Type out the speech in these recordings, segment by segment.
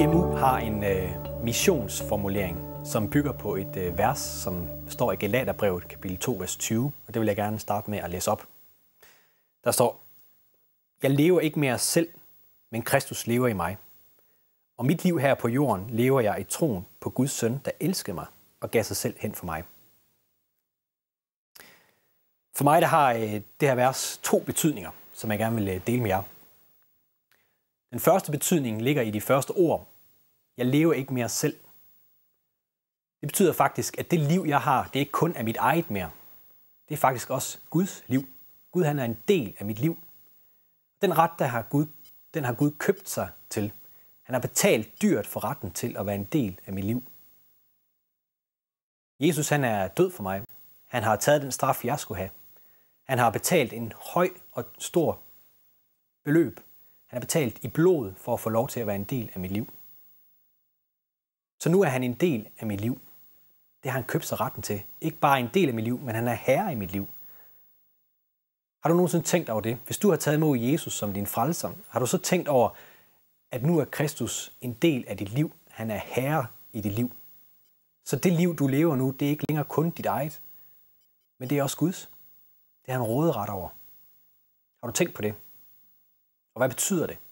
IMU har en missionsformulering, som bygger på et vers, som står i Galaterbrevet, kapitel 2, vers 20, og det vil jeg gerne starte med at læse op. Der står: Jeg lever ikke mere selv, men Kristus lever i mig. Og mit liv her på jorden lever jeg i troen på Guds søn, der elskede mig og gav sig selv hen for mig. For mig der har det her vers to betydninger, som jeg gerne vil dele med jer. Den første betydning ligger i de første ord. Jeg lever ikke mere selv. Det betyder faktisk, at det liv, jeg har, det er ikke kun af mit eget mere. Det er faktisk også Guds liv. Gud, han er en del af mit liv. Den ret, den har Gud købt sig til. Han har betalt dyrt for retten til at være en del af mit liv. Jesus, han er død for mig. Han har taget den straf, jeg skulle have. Han har betalt en høj og stor beløb. Han har betalt i blod for at få lov til at være en del af mit liv. Så nu er han en del af mit liv. Det har han købt sig retten til. Ikke bare en del af mit liv, men han er herre i mit liv. Har du nogensinde tænkt over det? Hvis du har taget imod Jesus som din frelser, har du så tænkt over, at nu er Kristus en del af dit liv. Han er herre i dit liv. Så det liv, du lever nu, det er ikke længere kun dit eget, men det er også Guds. Det har han råderet over. Har du tænkt på det? Og hvad betyder det?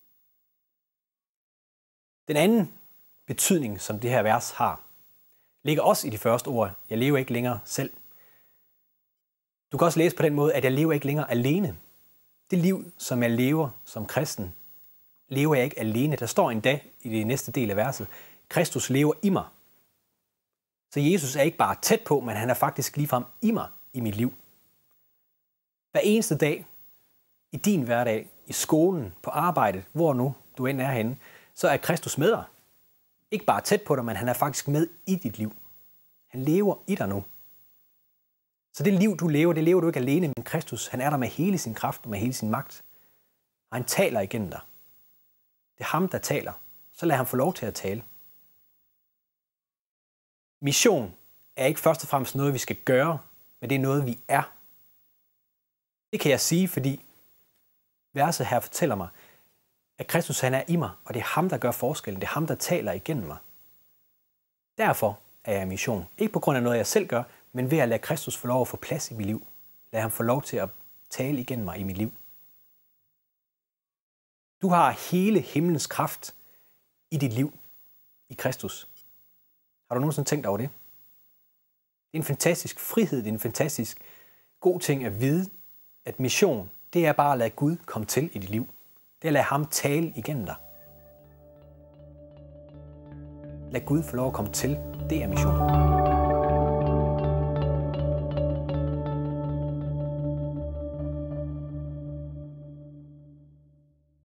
Den anden betydning, som det her vers har, ligger også i de første ord. Jeg lever ikke længere selv. Du kan også læse på den måde, at jeg lever ikke længere alene. Det liv, som jeg lever som kristen, lever jeg ikke alene. Der står endda i det næste del af verset, Kristus lever i mig. Så Jesus er ikke bare tæt på, men han er faktisk ligefrem i mig, i mit liv. Hver eneste dag, i din hverdag, i skolen, på arbejdet, hvor nu du end er henne, så er Kristus med dig. Ikke bare tæt på dig, men han er faktisk med i dit liv. Han lever i dig nu. Så det liv, du lever, det lever du ikke alene, men Kristus, han er der med hele sin kraft og med hele sin magt. Og han taler igennem dig. Det er ham, der taler. Så lad ham få lov til at tale. Mission er ikke først og fremmest noget, vi skal gøre, men det er noget, vi er. Det kan jeg sige, fordi verset her fortæller mig, at Kristus han er i mig, og det er ham, der gør forskellen. Det er ham, der taler igennem mig. Derfor er jeg i mission. Ikke på grund af noget, jeg selv gør, men ved at lade Kristus få lov at få plads i mit liv. Lad ham få lov til at tale igennem mig i mit liv. Du har hele himlens kraft i dit liv i Kristus. Har du nogensinde tænkt over det? Det er en fantastisk frihed, det er en fantastisk god ting at vide, at mission, det er bare at lade Gud komme til i dit liv. Det er at lade ham tale igennem dig. Lad Gud få lov at komme til. Det er mission.